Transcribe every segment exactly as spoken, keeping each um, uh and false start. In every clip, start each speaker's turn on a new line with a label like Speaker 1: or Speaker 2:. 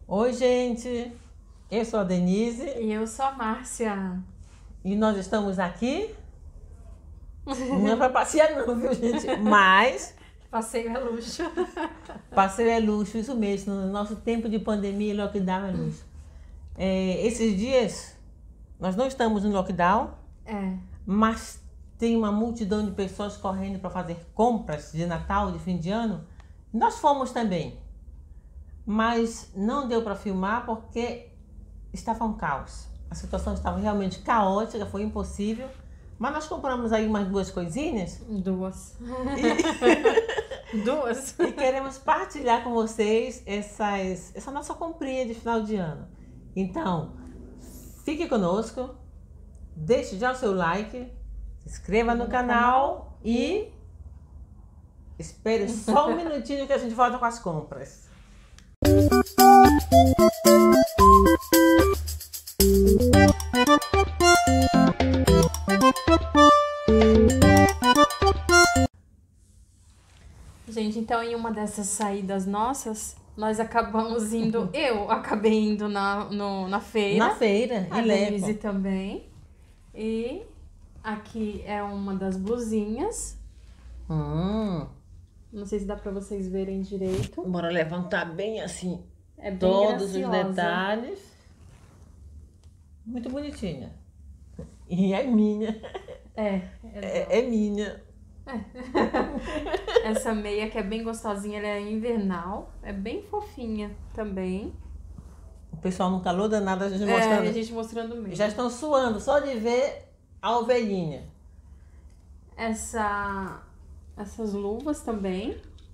Speaker 1: Oi, gente. Eu sou a Denise.
Speaker 2: E eu sou a Márcia.
Speaker 1: E nós estamos aqui. Não é para passear não, viu, gente? Mas...
Speaker 2: Passeio é luxo.
Speaker 1: Passeio é luxo, isso mesmo. No nosso tempo de pandemia, lockdown é luxo. É, esses dias, nós não estamos no lockdown.
Speaker 2: É.
Speaker 1: Mas tem uma multidão de pessoas correndo para fazer compras de Natal, de fim de ano. Nós fomos também. Mas não deu para filmar porque estava um caos. A situação estava realmente caótica, foi impossível. Mas nós compramos aí umas duas coisinhas.
Speaker 2: Duas.
Speaker 1: E,
Speaker 2: Duas.
Speaker 1: e queremos partilhar com vocês essas, essa nossa comprinha de final de ano. Então, fique conosco, deixe já o seu like, se inscreva no canal e espere só um minutinho que a gente volta com as compras.
Speaker 2: Gente, então em uma dessas saídas nossas, nós acabamos indo, eu acabei indo na, no, na feira.
Speaker 1: Na feira,
Speaker 2: a
Speaker 1: em
Speaker 2: Denise
Speaker 1: Lepo.
Speaker 2: também. E aqui é uma das blusinhas.
Speaker 1: Hum,
Speaker 2: Não sei se dá pra vocês verem direito.
Speaker 1: bora levantar bem assim
Speaker 2: É bem
Speaker 1: todos os
Speaker 2: graciosa.
Speaker 1: detalhes. Muito bonitinha. E é minha.
Speaker 2: É, é,
Speaker 1: É, é minha.
Speaker 2: Essa meia que é bem gostosinha, ela é invernal. É bem fofinha também.
Speaker 1: O pessoal no calor danado, a gente
Speaker 2: É,
Speaker 1: mostrando.
Speaker 2: a gente mostrando mesmo.
Speaker 1: Já estão suando só de ver a ovelhinha.
Speaker 2: Essa, essas luvas também.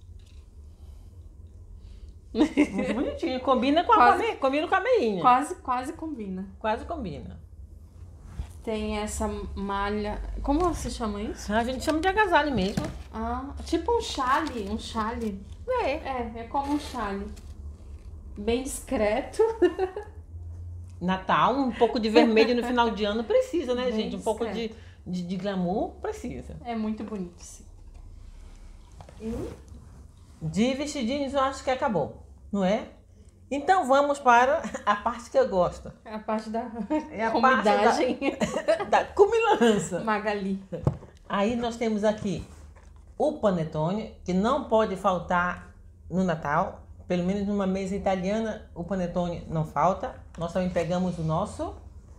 Speaker 1: Muito bonitinho. Combina com a,
Speaker 2: Quase-
Speaker 1: come- combina com a meinha.
Speaker 2: Quase, quase combina.
Speaker 1: Quase combina.
Speaker 2: Tem essa malha. Como se chama isso?
Speaker 1: A gente chama de agasalho mesmo.
Speaker 2: Ah, tipo um chale. Um chale.
Speaker 1: É.
Speaker 2: É, é como um chale. Bem discreto.
Speaker 1: Natal, um pouco de vermelho no final de ano precisa, né,
Speaker 2: Bem
Speaker 1: gente? Um pouco de,
Speaker 2: discreto.
Speaker 1: de, de glamour precisa.
Speaker 2: É muito bonito, sim. E
Speaker 1: De vestidinhos eu acho que acabou, não é? Então vamos para a parte que eu gosto.
Speaker 2: a parte da
Speaker 1: É a
Speaker 2: comidagem.
Speaker 1: parte da, da comilança.
Speaker 2: Magali.
Speaker 1: Aí nós temos aqui o panetone, que não pode faltar no Natal. Pelo menos numa mesa italiana, o panetone não falta. Nós também pegamos o nosso.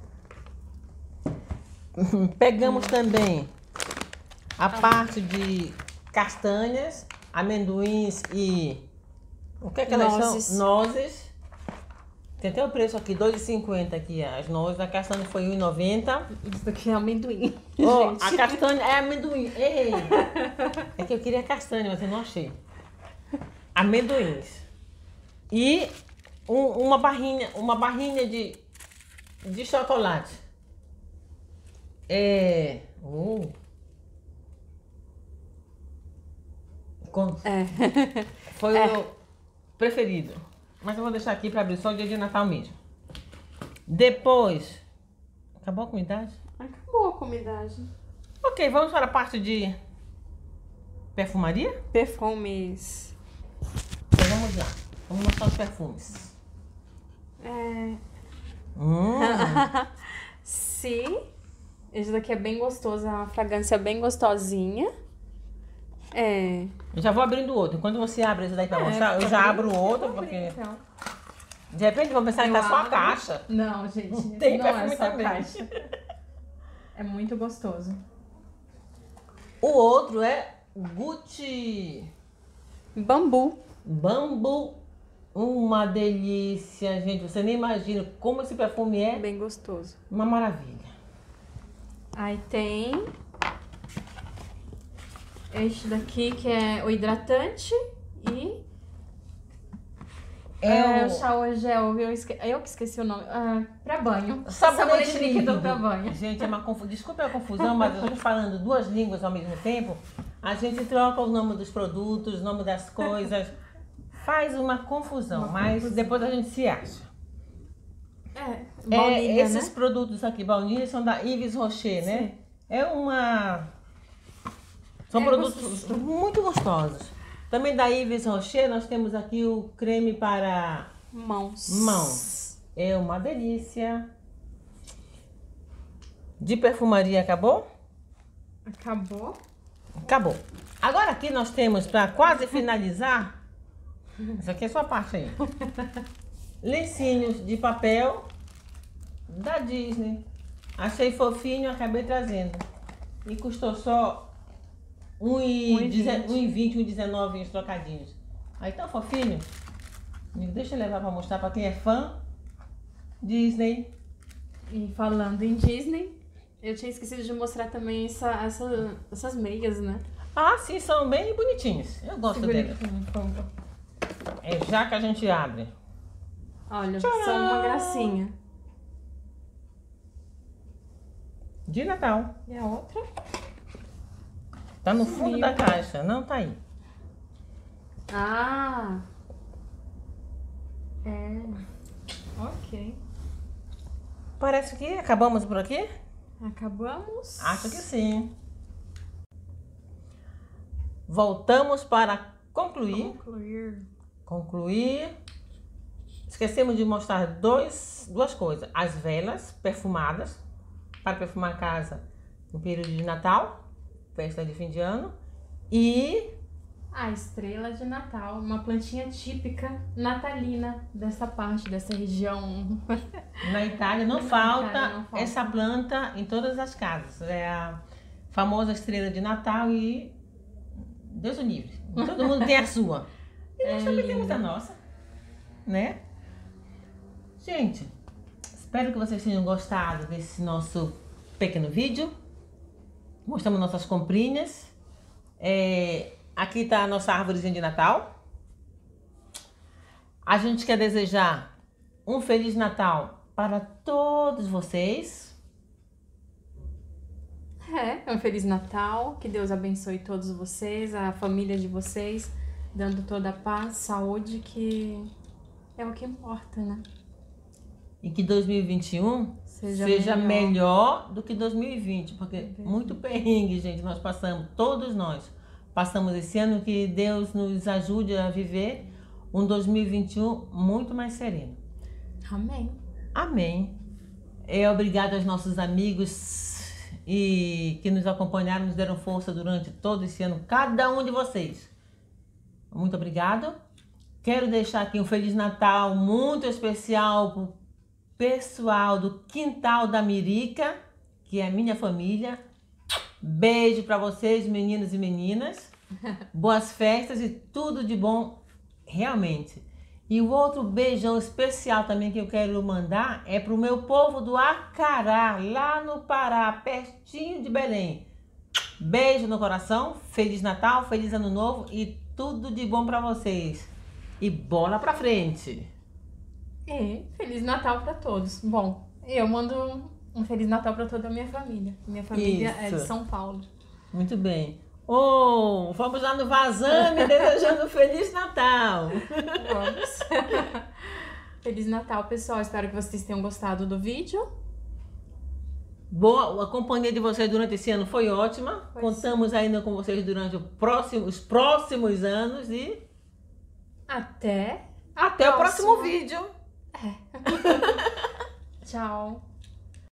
Speaker 1: Pegamos também a parte de castanhas, amendoins e... O que é que elas
Speaker 2: Nozes.
Speaker 1: são? Nozes. Tem até o preço aqui, dois reais e cinquenta aqui as nozes. A castanha foi um real e noventa.
Speaker 2: Isso daqui é amendoim.
Speaker 1: Oh,
Speaker 2: gente.
Speaker 1: a castanha é amendoim. Ei! É que eu queria castanha, mas eu não achei. Amendoins. E um- uma barrinha, uma barrinha de, de chocolate. É. Uh. Com-
Speaker 2: É.
Speaker 1: Foi
Speaker 2: É.
Speaker 1: o meu preferido. Mas eu vou deixar aqui para abrir só o dia de Natal mesmo. Depois. Acabou a comidade?
Speaker 2: Acabou a comidagem.
Speaker 1: Ok, vamos para a parte de perfumaria?
Speaker 2: Perfumes.
Speaker 1: Então vamos lá. Vamos mostrar os perfumes.
Speaker 2: É.
Speaker 1: Hum,
Speaker 2: Se. Esse daqui é bem gostoso, é uma fragrância bem gostosinha. É.
Speaker 1: eu já vou abrindo o outro. Enquanto você abre esse daí para mostrar, eu já abro o outro, porque
Speaker 2: Então.
Speaker 1: de repente vão pensar que tá
Speaker 2: Eu
Speaker 1: só a
Speaker 2: abro.
Speaker 1: caixa.
Speaker 2: Não, gente.
Speaker 1: Tem
Speaker 2: não é
Speaker 1: perfume
Speaker 2: só a
Speaker 1: também.
Speaker 2: caixa. É muito gostoso.
Speaker 1: O outro é Gucci
Speaker 2: Bambu.
Speaker 1: Bambu. Uma delícia, gente. Você nem imagina como esse perfume é
Speaker 2: Bem gostoso.
Speaker 1: uma maravilha.
Speaker 2: Aí tem este daqui que é o hidratante e
Speaker 1: É
Speaker 2: é,
Speaker 1: o-
Speaker 2: o shower gel. Eu, esque... eu que esqueci o nome. Ah, pra banho.
Speaker 1: Sabonete
Speaker 2: líquido
Speaker 1: líquido.
Speaker 2: pra banho.
Speaker 1: Gente, é uma confusão. Desculpa a confusão, mas a gente falando duas línguas ao mesmo tempo, a gente troca o nome dos produtos, o nome das coisas. Faz uma confusão,
Speaker 2: Uma
Speaker 1: mas
Speaker 2: confusão.
Speaker 1: depois a gente se acha.
Speaker 2: É,
Speaker 1: É,
Speaker 2: baunilha,
Speaker 1: esses
Speaker 2: né?
Speaker 1: produtos aqui, baunilha, são da Yves Rocher, né?
Speaker 2: Sim.
Speaker 1: É uma... São
Speaker 2: É
Speaker 1: produtos
Speaker 2: gostoso.
Speaker 1: muito gostosos. Também da Yves Rocher, nós temos aqui o creme para
Speaker 2: Mãos.
Speaker 1: Mãos. É uma delícia. De perfumaria acabou?
Speaker 2: Acabou.
Speaker 1: Acabou. Agora aqui nós temos, para quase finalizar, isso aqui é a sua parte aí. Lencinhos de papel da Disney. Achei fofinho, acabei trazendo. E custou só um e vinte, um e dezenove os trocadinhos. Aí tão fofinho. Deixa eu levar para mostrar para quem é fã. Disney.
Speaker 2: E falando em Disney, eu tinha esquecido de mostrar também essa, essa, essas meias, né?
Speaker 1: Ah, sim, são bem bonitinhos. Eu gosto delas. É já que a gente abre.
Speaker 2: Olha,
Speaker 1: Tcharam!
Speaker 2: são uma gracinha.
Speaker 1: De Natal.
Speaker 2: E a outra?
Speaker 1: Tá no fundo
Speaker 2: Sim.
Speaker 1: da caixa, não tá aí.
Speaker 2: Ah! É. Ok.
Speaker 1: Parece que acabamos por aqui?
Speaker 2: Acabamos?
Speaker 1: Acho que sim. Voltamos para concluir.
Speaker 2: Concluir.
Speaker 1: Concluir. Esquecemos de mostrar dois, duas coisas. As velas perfumadas para perfumar a casa no período de Natal, festa de fim de ano. E
Speaker 2: A estrela de Natal, uma plantinha típica natalina dessa parte, dessa região.
Speaker 1: na Itália não,
Speaker 2: Na
Speaker 1: falta,
Speaker 2: Itália não falta
Speaker 1: essa planta em todas as casas. É a famosa estrela de Natal e Deus o livre. Todo mundo tem a sua. E nós
Speaker 2: É
Speaker 1: também temos
Speaker 2: linda.
Speaker 1: a nossa, né? Gente, espero que vocês tenham gostado desse nosso pequeno vídeo. Mostramos nossas comprinhas. É, aqui está a nossa árvorezinha de Natal. A gente quer desejar um Feliz Natal para todos vocês.
Speaker 2: É, um Feliz Natal, que Deus abençoe todos vocês, a família de vocês, dando toda a paz, saúde, que é o que importa, né?
Speaker 1: E que dois mil e vinte e um
Speaker 2: Seja,
Speaker 1: seja melhor.
Speaker 2: melhor.
Speaker 1: do que dois mil e vinte, porque
Speaker 2: verdade.
Speaker 1: muito perrengue, gente, nós passamos, todos nós passamos esse ano, que Deus nos ajude a viver um dois mil e vinte e um muito mais sereno.
Speaker 2: Amém.
Speaker 1: Amém. É, obrigado aos nossos amigos e que nos acompanharam, nos deram força durante todo esse ano, cada um de vocês. Muito obrigado. Quero deixar aqui um Feliz Natal muito especial pro pessoal do Quintal da Mirica, que é a minha família. Beijo para vocês, meninos e meninas. Boas festas e tudo de bom, realmente. E o outro beijão especial também que eu quero mandar é pro meu povo do Acará, lá no Pará, pertinho de Belém. Beijo no coração, Feliz Natal, Feliz Ano Novo e tudo de bom para vocês. E bola pra frente!
Speaker 2: E Feliz Natal para todos. Bom, eu mando um Feliz Natal para toda a minha família. Minha família é de
Speaker 1: Isso.
Speaker 2: São Paulo.
Speaker 1: Muito bem. Oh, vamos lá no Vazame desejando Feliz Natal!
Speaker 2: Vamos. Feliz Natal, pessoal. Espero que vocês tenham gostado do vídeo.
Speaker 1: Boa, a companhia de vocês durante esse ano foi ótima.
Speaker 2: Foi
Speaker 1: Contamos ainda com vocês durante o próximo, os próximos anos e
Speaker 2: Até
Speaker 1: até o próximo
Speaker 2: próximo.
Speaker 1: vídeo.
Speaker 2: Tchau.